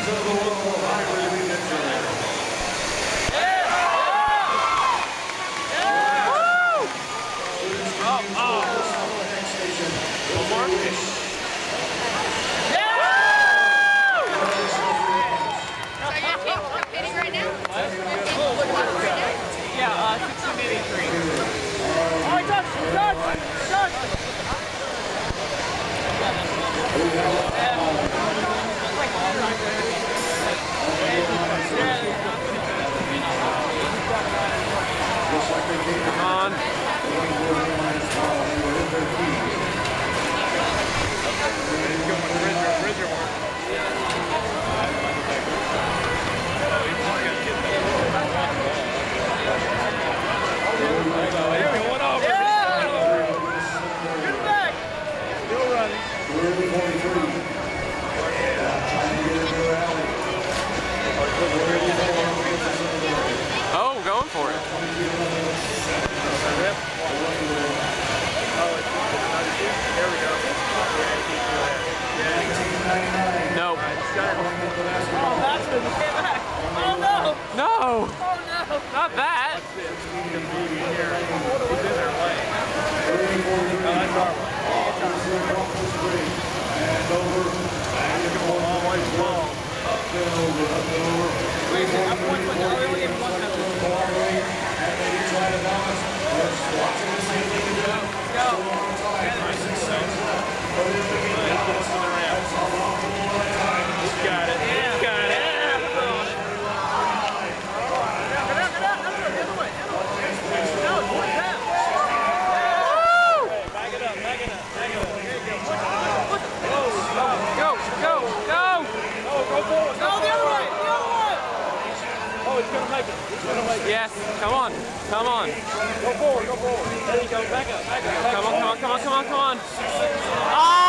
Oh, going for it. There we go. No. Oh, that's when he came back. Oh no! No! Oh no! Not that! He's in there playing. No, that's our one. And over. And you can pull all the way long. Up and over, up and over. Wait, I'm one for the other one. And they try to balance. Let's watch the same thing again. Go. Nice and safe. He's got it. He's got it. Yes, come on, come on. Go forward, go forward. There you go, back up, back up. Come on, come on, come on, come on, come on. Oh!